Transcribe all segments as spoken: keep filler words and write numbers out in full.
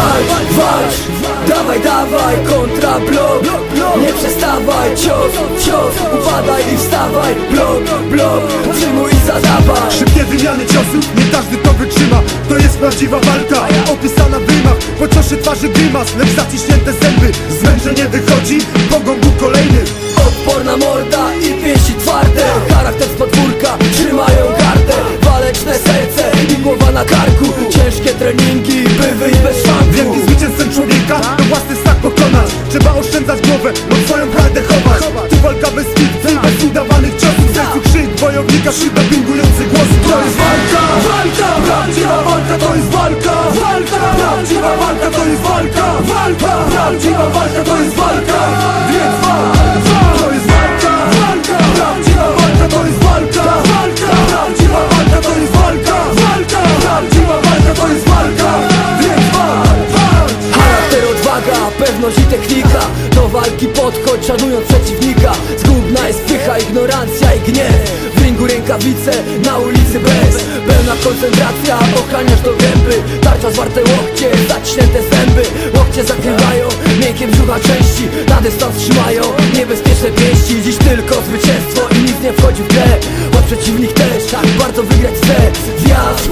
walcz, walcz, dawaj, dawaj, kontra blok. Nie przestawaj, cios, cios, upadaj i wstawaj. Blok, blok, przyjmuj i zadawaj. Szybkie wymiany ciosów, nie każdy to wytrzyma. To jest prawdziwa walka, opisana w rymach. Po ciosie twarzy grymas, lecz zaciśnięte zęby. Zmęczenie wychodzi, bogą Bóg kolejny. Odporna morda i pięści twarde. Charakter z podwórka, trzymają gardę. Waleczne serce i głowa na karku. Ciężkie treningi, by wyjść bez szwanku. Wielkim zwycięzcą człowieka to własny strach pokonać. Trzeba oszczędzać głowę, no swoją prawdę chować. Tu walka bez fikcji, bez udawanych ciosów. W sercu krzyk wojownika, szyba pingujący głos. To jest walka, walka, prawdziwa walka, to jest walka. Walka, prawdziwa walka, to jest walka. Walka, prawdziwa walka, to jest walka. Więc walka, to jest walka. Walka, prawdziwa walka, to jest walka. Walka, prawdziwa walka, to jest walka. Walka, prawdziwa walka, to jest walka. Więc walka. Charakter, odwaga, pewność i technika. Do walki podchodź, szanując przeciwnika. Zgubna jest pycha, ignorancja i gniew. W ringu rękawice, na ulicy bez. Pełna koncentracja, ochraniasz do gęby. Tarcza, zwarte łokcie, zaciśnięte zęby. Łokcie zakrywają, miękkie brzucha części. Na dystans trzymają, niebezpieczne pięści. Dziś tylko zwycięstwo i nic nie wchodzi w grę. Choć przeciwnik też, tak bardzo wygrać chce. Wjazd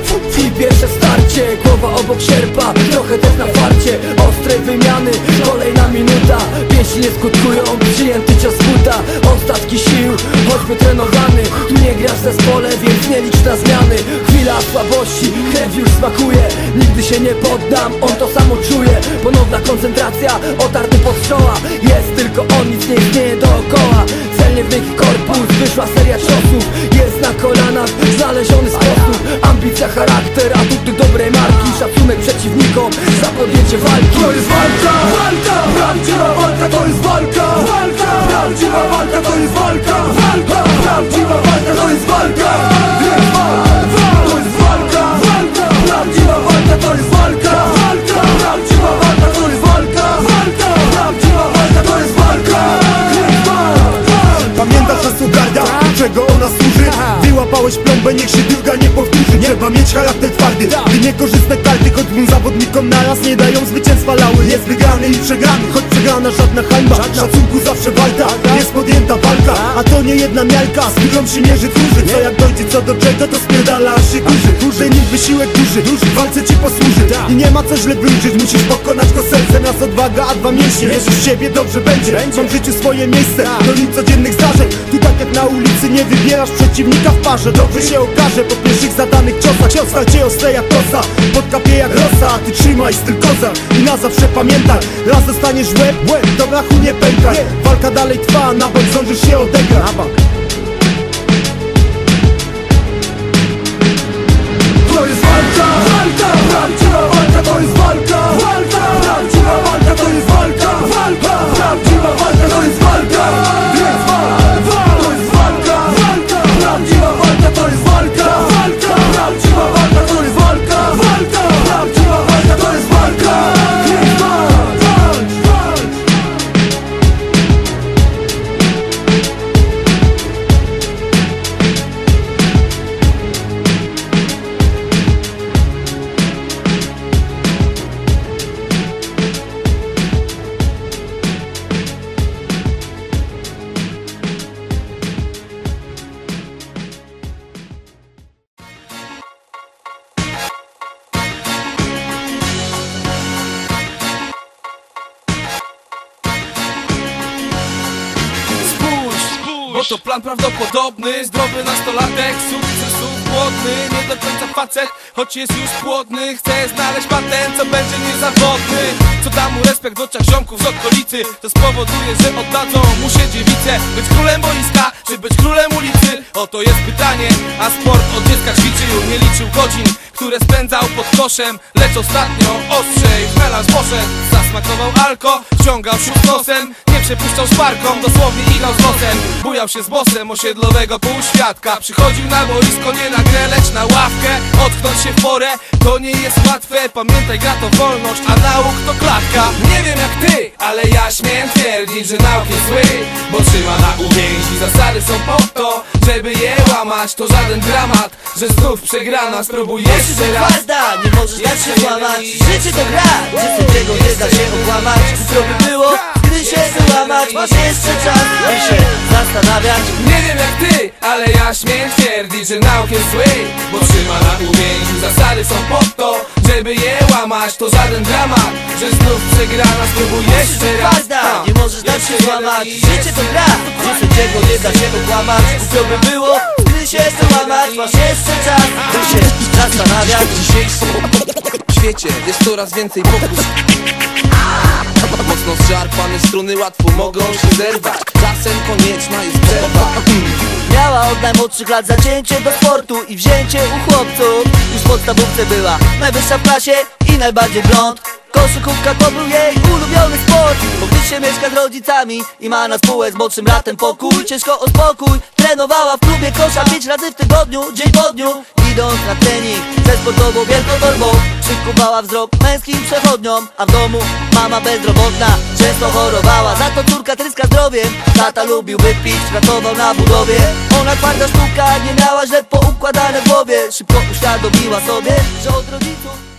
i pierwsze starcie, głowa obok sierpa, trochę też na farcie. Ostrej wymiany, kolejna minuta. Pięści nie skutkują, przyjęty cios buta. Ostatki sił, choćby trenowany. Tu nie grasz w zespole, więc nie licz na zmiany. Chwila słabości, krew już smakuje. Nigdy się nie poddam, on to samo czuje. Ponowna koncentracja, otarty pod strzała. Jest tylko on, nic nie istnieje dookoła. Celnie w miękki korpus, wyszła seria ciosów. Jest na kolanach, znaleziony sposób. Ambicja, charakter, atuty dobrej marki. Szacunek przeciwnikom za podjęcie walki. To jest walka, walka, prawdziwa walka, to jest walka. Walka, prawdziwa walka, to jest walka. Walka, prawdziwa walka, to jest walka. Więc walka, to jest walka. Walka, prawdziwa walka, to jest walka. Walka, prawdziwa walka, to jest walka. Walka, prawdziwa walka, to jest walka. Więc walka. Pamiętasz nas ugarda, czego ona służy? Wyłapałeś plombę, niech się druga nie powtórzy. Trzeba mieć charakter twardy, gdy niekorzystne karty, choć dwóm zawodnikom naraz nie dają zwycięstwa lały. Jest wygrany i przegrany, choć przegrana żadna hańba. Szacunku zawsze walka, jest podjęta walka. A to nie jedna miarka, z którą się mierzy tłurzy. Co jak dojdzie co do czego, to spierdala aż się kurzy. Ten wysiłek duży, w walce ci posłuży. I nie ma co źle wróżyć, musisz pokonać go sercem. Raz odwaga, a dwa mięśnie, wierzysz w siebie, dobrze będzie. Mam w życiu swoje miejsce, do nic codziennych zdarzeń. Tu tak jak na ulicy, nie wybierasz przeciwnika w parze. Dobrze się okaże po pierwszych zadanych ciosach. Cios cię ostre jak prosa, podkapie jak rosa. A ty trzymaj styl kozak i na zawsze pamiętaj. Raz dostaniesz w łeb, łeb, do brachu nie pękaj. Walka dalej trwa, na bank zdążysz się odegrać. To jest walka, walka, prawdziwa walka, to jest walka. Walka, prawdziwa walka, to jest walka. Walka, prawdziwa walka, to jest walka. Więc walka, to jest walka. Walka, prawdziwa walka, to jest walka. Walka, prawdziwa walka, to jest walka. Walka, prawdziwa walka, to jest walka. Więc walka, walcz, walcz. Bo to plan prawdopodobny, zdrowy nastolatek, sukcesów głodny, nie do końca facet, choć jest już płodny. Chce znaleźć patent, co będzie niezawodny, co da mu respekt w oczach ziomków z okolicy. To spowoduje, że oddadzą mu się dziewice. Być królem boiska, czy być królem ulicy? Oto jest pytanie, a sport od dziecka ćwiczył. Nie liczył godzin, które spędzał pod koszem, lecz ostatnio ostrzej w melanż poszedł. Zasmakował alko, wciągał śród nosem. Nie zawsze puszczał szparką, dosłownie igrał z losem. Bujał się z bossem osiedlowego półświadka. Przychodził na boisko nie na grę, lecz na ławkę. Otknąć się w porę, to nie jest łatwe. Pamiętaj, gra to wolność, a nauk to klatka. Nie wiem jak ty, ale ja śmiem twierdzić, że nauk jest zły, bo trzyma na uwięzi. Zasady są po to, żeby je łamać. To żaden dramat, że znów przegrana. Spróbuj jeszcze raz. Twarda, nie możesz dać się złamać. Życie to gra, gdzie sędziego nie da się okłamać. Głupio by było, gdy się wyłamać. Masz jeszcze czas, by się zastanawiać. Nie wiem jak ty, ale ja śmiem twierdzić, że nauk jest zły, bo trzyma na uwięzi. Zasady są po to, żeby je łamać. To żaden dramat, że znów przegrana. Spróbuj jeszcze raz. Twarda, nie możesz dać się złamać. Życie to gra, gdzie sędziego nie da się okłamać. Głupio by było, gdy się wyłamać. Masz jeszcze czas, by się zastanawiać. W dzisiejszym świecie jest coraz więcej pokus. Mocno zszarpane struny łatwo mogą się zerwać. Czasem konieczna jest przerwa. Miała od najmłodszych lat zacięcie do sportu i wzięcie u chłopców. Już w podstawówce była najwyższa w klasie i najbardziej blond. Koszykówka to był jej ulubiony sport. Bo gdy się mieszka z rodzicami i ma na spółę z młodszym bratem pokój, ciężko o spokój. Trenowała w klubie kosza pięć razy w tygodniu, dzień po dniu. Idąc na trening ze sportową wielką torbą, przykubała wzrok męskim przechodniom. A w domu mama bezrobotna często chorowała, za to córka tryska zdrowiem. Tata lubił wypić, pracował na budowie. Ona twarda sztuka, nie miała źle poukładane w głowie. Szybko uświadomiła sobie, że od rodziców